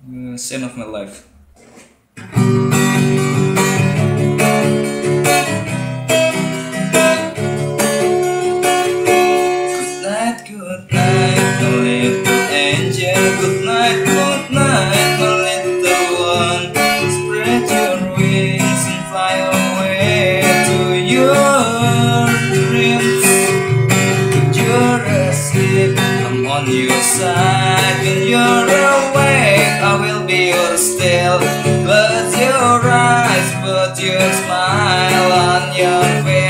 Sin of my life. Good night, my little angel. Good night, my little one. Spread your wings and fly away to your dreams. If you're asleep, I'm on your side. When you're awake, I will be yours still. Close your eyes, put your smile on your face.